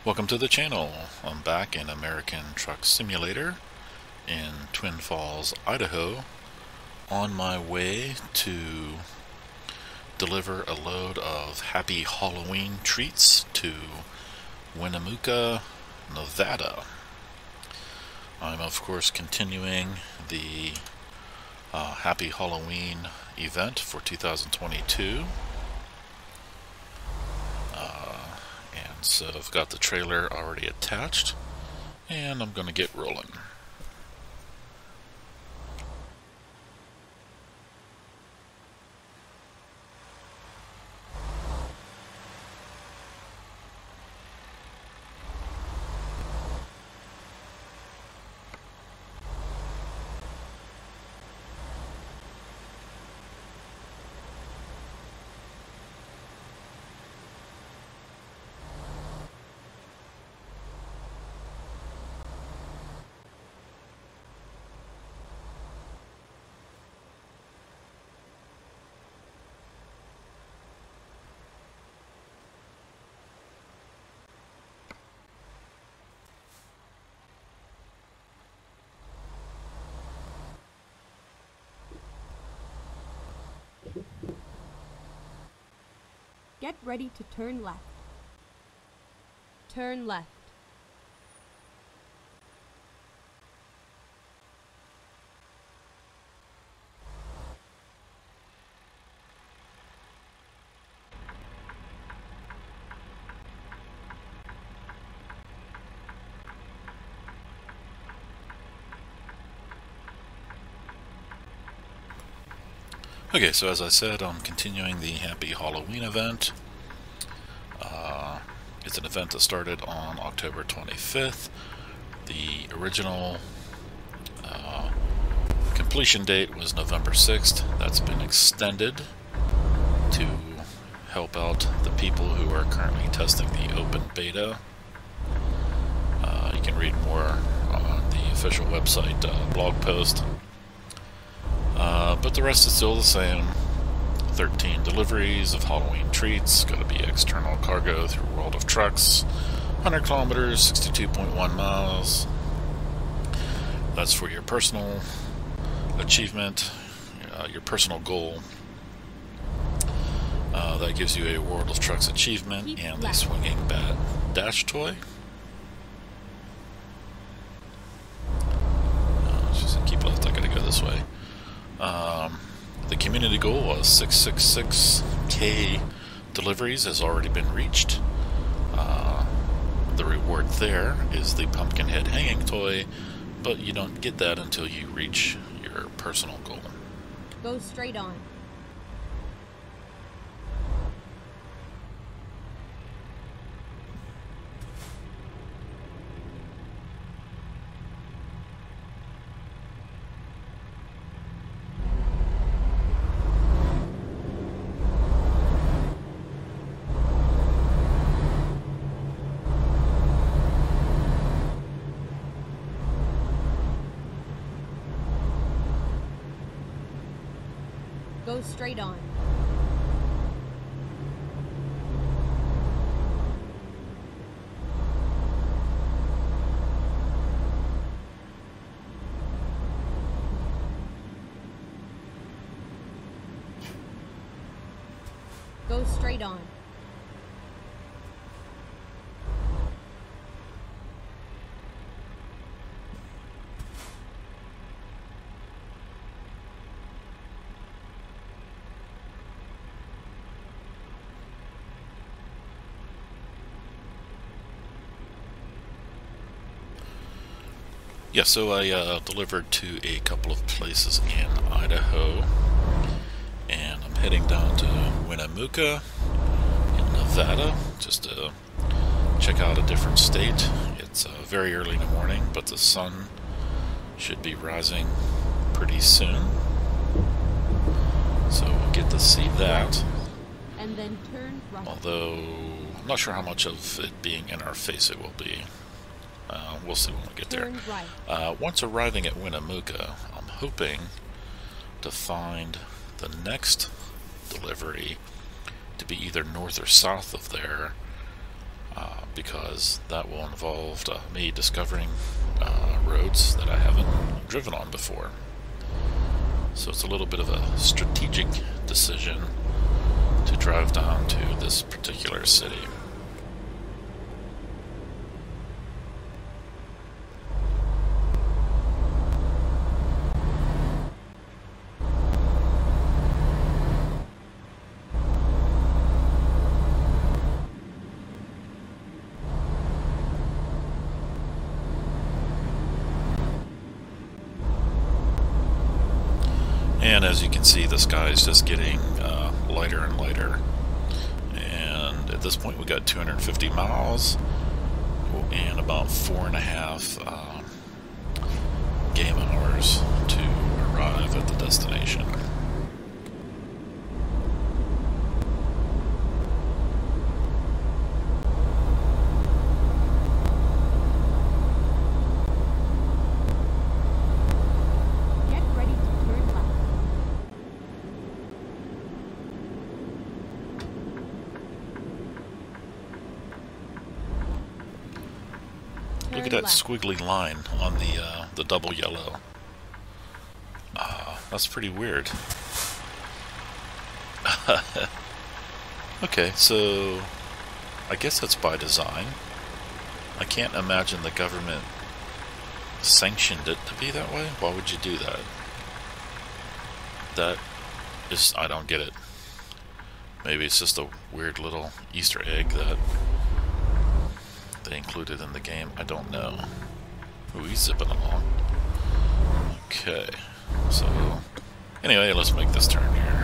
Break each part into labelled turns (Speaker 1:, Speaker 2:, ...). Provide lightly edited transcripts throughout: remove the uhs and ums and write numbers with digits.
Speaker 1: Welcome to the channel. I'm back in American Truck Simulator in Twin Falls, Idaho, on my way to deliver a load of Happy Halloween treats to Winnemucca, Nevada. I'm of course continuing the Happy Halloween event for 2022. So I've got the trailer already attached, and I'm going to get rolling.
Speaker 2: Get ready to turn left. Turn left.
Speaker 1: Okay, so as I said, I'm continuing the Happy Halloween event. It's an event that started on October 25th. The original completion date was November 6th. That's been extended to help out the people who are currently testing the open beta. You can read more on the official website blog post. But the rest is still the same. 13 deliveries of Halloween treats, going to be external cargo through World of Trucks, 100 kilometers, 62.1 miles. That's for your personal achievement, your personal goal. That gives you a World of Trucks achievement and a swinging bat dash toy. Just keep left, I gotta go this way. The community goal was 666K deliveries has already been reached. The reward there is the pumpkin head hanging toy, but you don't get that until you reach your personal goal.
Speaker 2: Go straight on. Go straight on. Go straight on.
Speaker 1: Yeah, so I delivered to a couple of places in Idaho, and I'm heading down to Winnemucca in Nevada, just to check out a different state. It's very early in the morning, but the sun should be rising pretty soon, so we'll get to see that.
Speaker 2: And then turn right.
Speaker 1: Although, I'm not sure how much of it being in our face it will be. We'll see when we get there.
Speaker 2: Right.
Speaker 1: Once arriving at Winnemucca, I'm hoping to find the next delivery to be either north or south of there, because that will involve me discovering roads that I haven't driven on before. So it's a little bit of a strategic decision to drive down to this particular city. And as you can see, the sky is just getting lighter and lighter. And at this point, we got 250 miles and about 4.5 game hours to arrive at the destination. Look at that squiggly line on the double yellow. That's pretty weird. Okay, so I guess that's by design. I can't imagine the government sanctioned it to be that way. Why would you do that? That is, I don't get it. Maybe it's just a weird little Easter egg that they included in the game. I don't know. Ooh, he's zipping along. Okay, so anyway, let's make this turn here.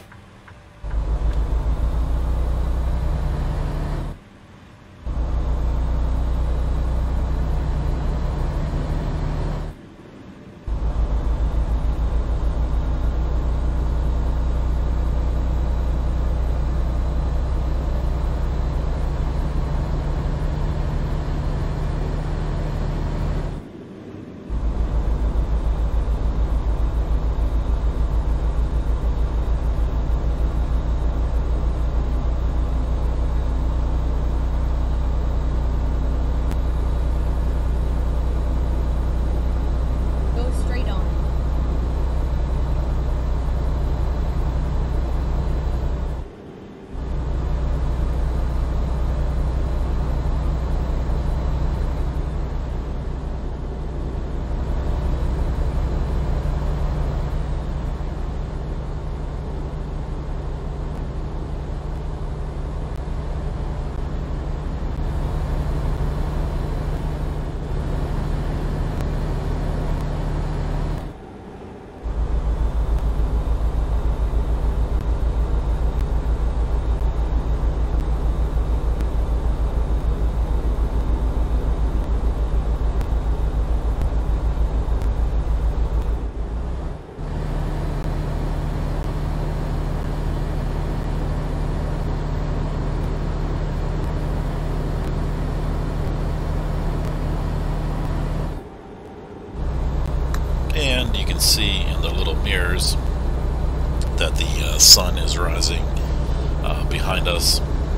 Speaker 1: And you can see in the little mirrors that the sun is rising behind us,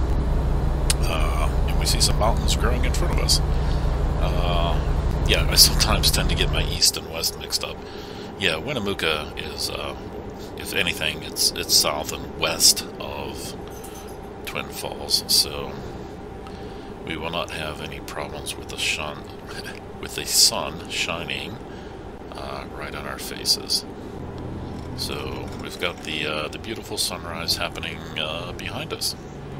Speaker 1: and we see some mountains growing in front of us. Yeah, I sometimes tend to get my east and west mixed up. Yeah, Winnemucca is, if anything, it's south and west of Twin Falls, so we will not have any problems with the sun shining right on our faces. So we've got the beautiful sunrise happening behind us.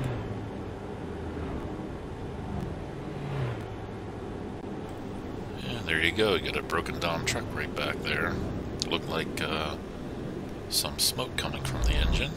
Speaker 1: And there you go. You got a broken down truck right back there. Looked like some smoke coming from the engine.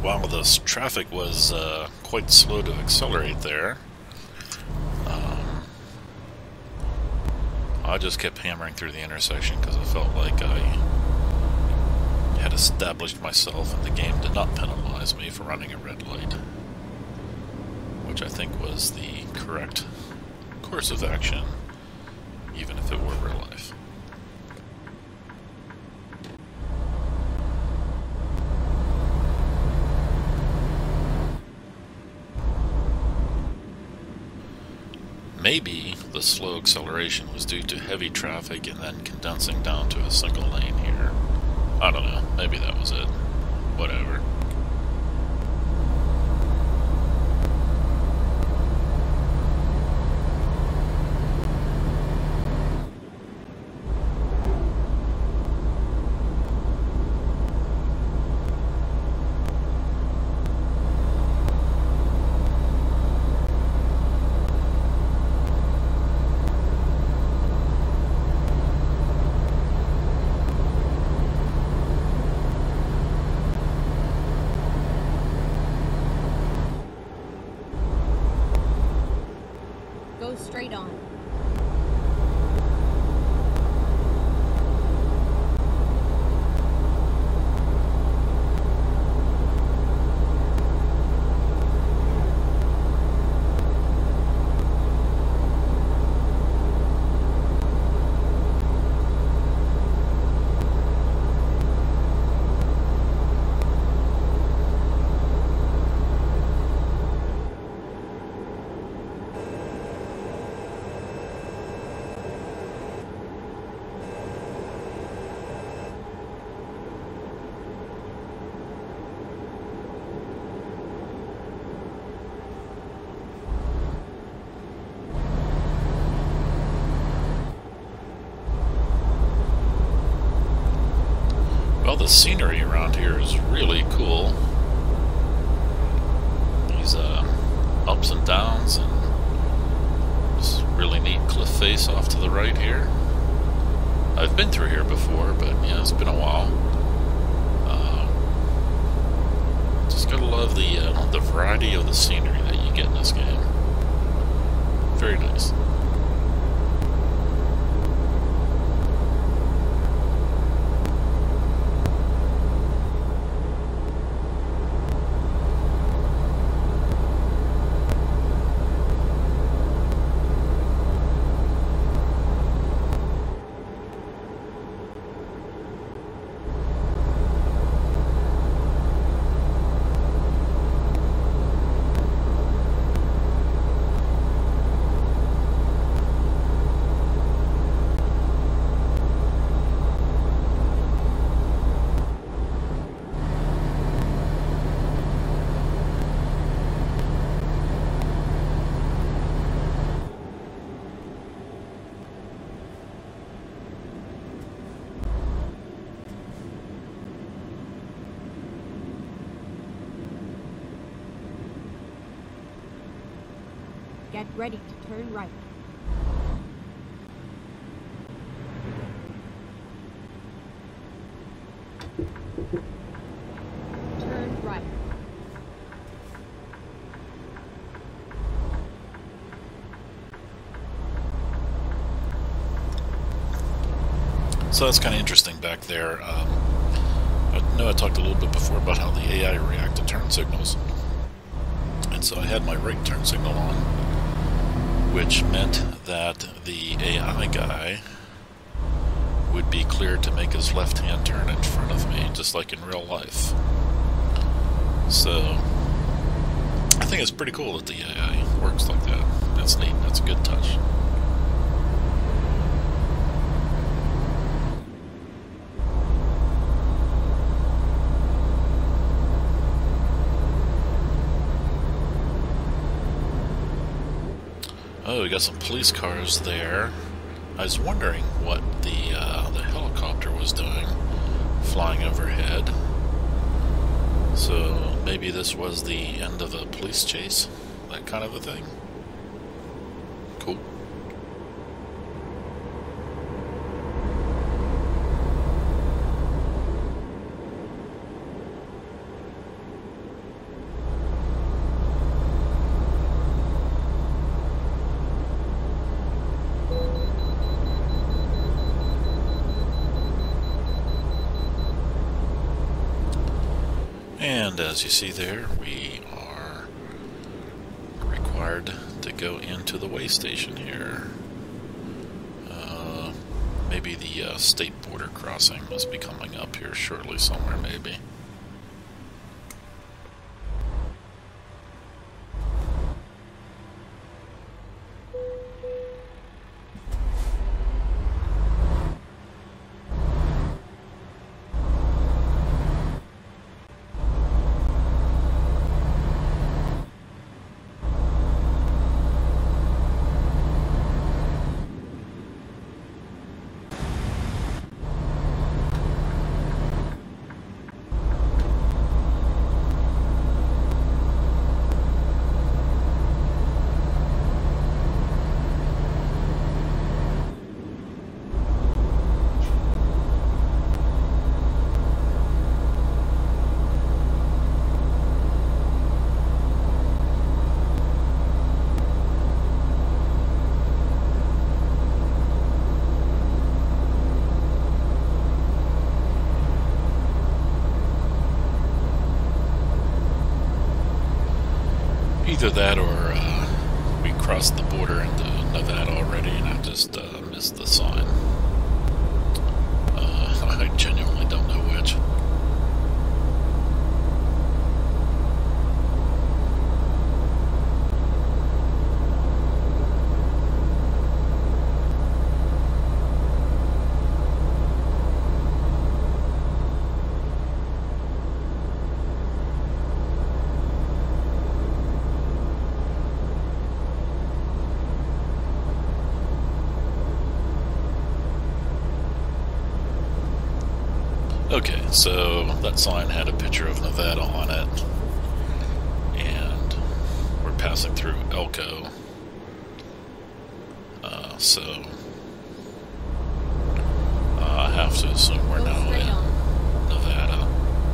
Speaker 1: while this traffic was quite slow to accelerate there, I just kept hammering through the intersection because I felt like I had established myself and the game did not penalize me for running a red light, which I think was the correct course of action, even if it were real life. Maybe the slow acceleration was due to heavy traffic and then condensing down to a single lane here. I don't know, maybe that was it. Whatever.
Speaker 2: Go straight on.
Speaker 1: Well, the scenery around here is really cool. These ups and downs and this really neat cliff face off to the right here. I've been through here before, but yeah, it's been a while. Just gotta love the variety of the scenery that you get in this game. Very nice.
Speaker 2: Get ready to turn right. Turn right.
Speaker 1: So that's kind of interesting back there. I know I talked a little bit before about how the AI react to turn signals. And so I had my right turn signal on, which meant that the AI guy would be cleared to make his left-hand turn in front of me, just like in real life. So I think it's pretty cool that the AI works like that. That's neat. That's a good touch. Oh, we got some police cars there. I was wondering what the helicopter was doing, flying overhead. So maybe this was the end of a police chase, that kind of a thing. Cool. And as you see there, we are required to go into the way station here. Maybe the state border crossing must be coming up here shortly somewhere, maybe. Either that or we crossed the border into Nevada already and I just missed the sign. I genuinely don't know which. Okay, so that sign had a picture of Nevada on it, and we're passing through Elko, so I have to assume we're now in Nevada.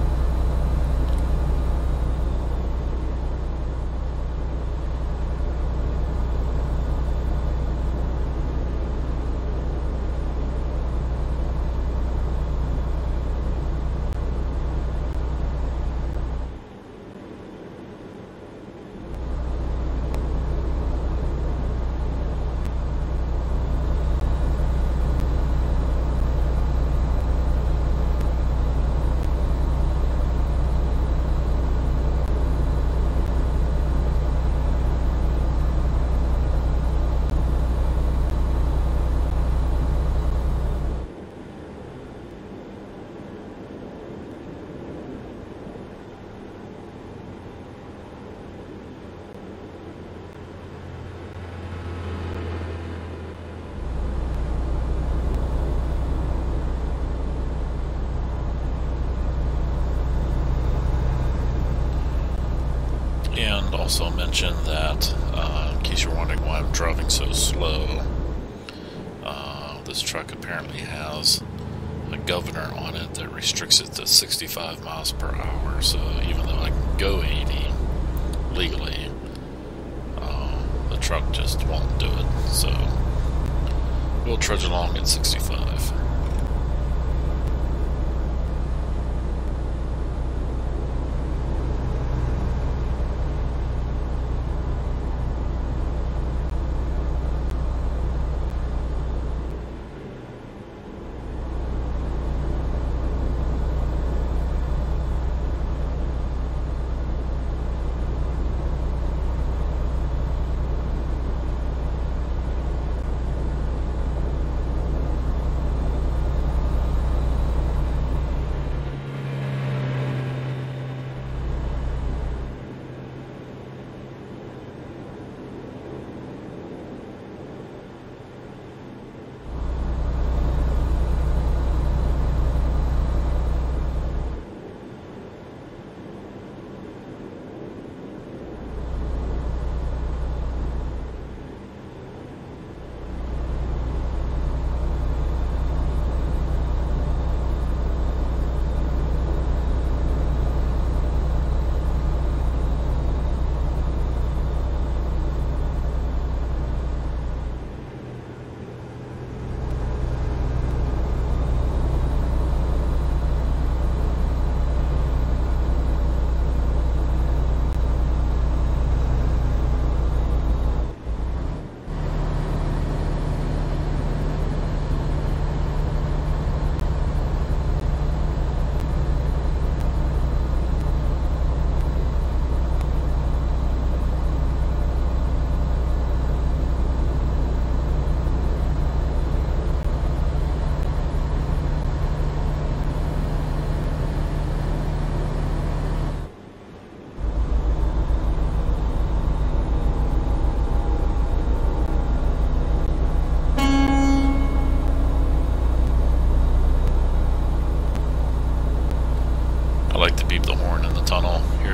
Speaker 1: And also mention that, in case you're wondering why I'm driving so slow, this truck apparently has a governor on it that restricts it to 65 miles per hour, so even though I can go 80 legally, the truck just won't do it, so we'll trudge along at 65.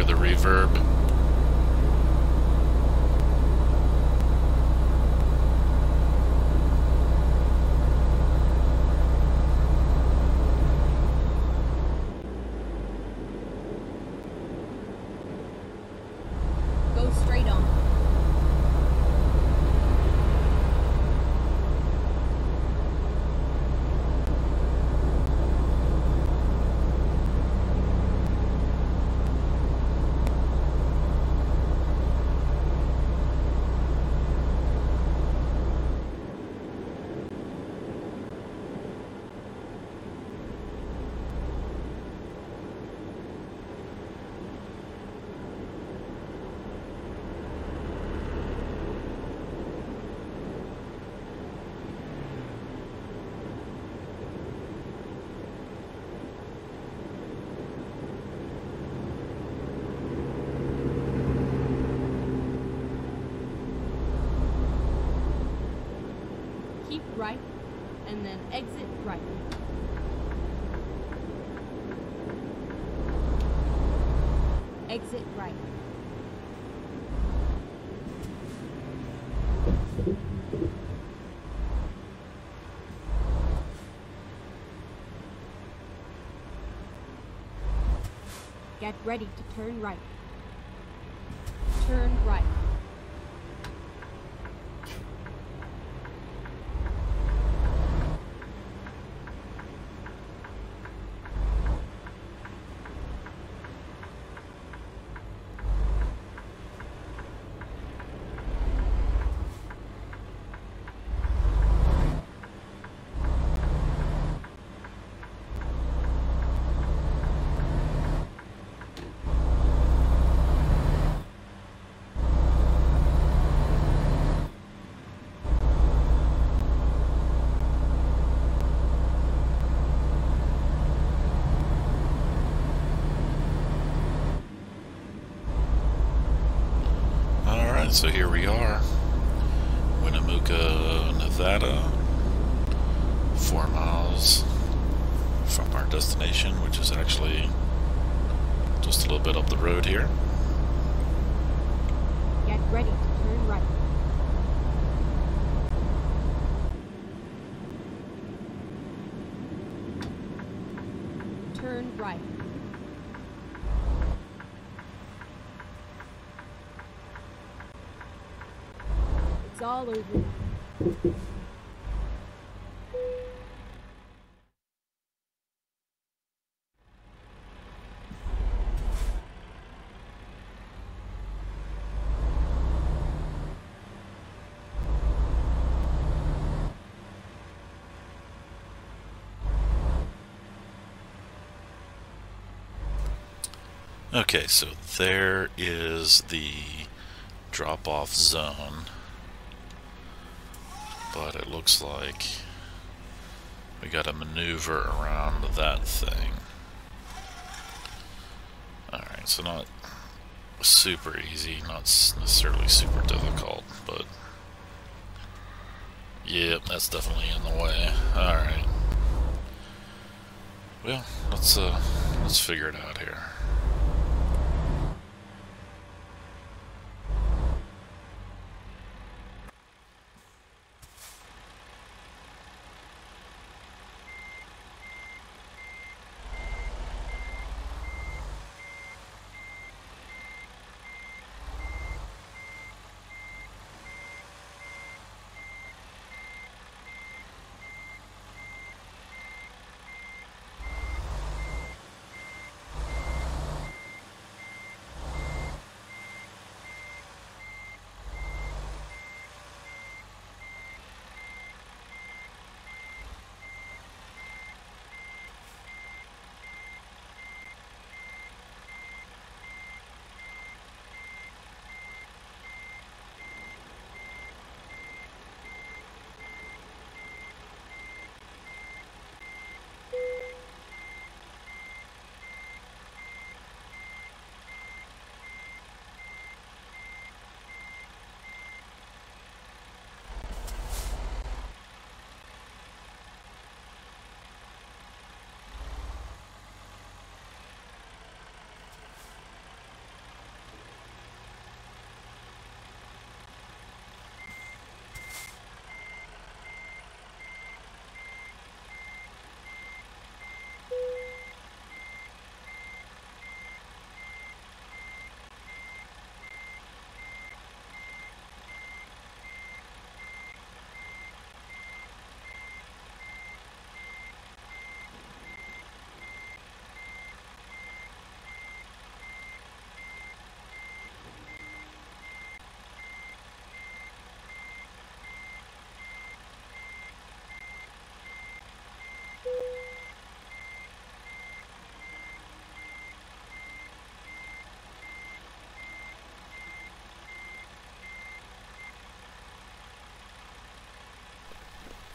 Speaker 1: the reverb.
Speaker 2: Go straight on. Keep right, and then exit right. Exit right. Get ready to turn right. Turn right.
Speaker 1: So here we are, Winnemucca, Nevada, 4 miles from our destination, which is actually just a little bit up the road here.
Speaker 2: Get ready to turn right. Turn right. It's all over.
Speaker 1: Okay, so there is the drop-off zone, but it looks like we got to maneuver around that thing. Alright, so not super easy, not necessarily super difficult, but yep, that's definitely in the way. Alright. Well, let's figure it out here.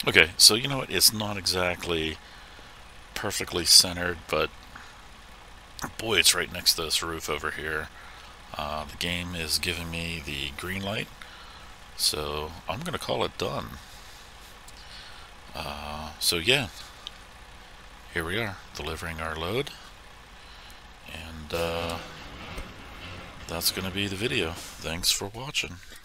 Speaker 1: Okay, so you know what? It's not exactly perfectly centered, but boy, it's right next to this roof over here. The game is giving me the green light, so I'm going to call it done. So yeah, here we are, delivering our load, and that's going to be the video. Thanks for watching.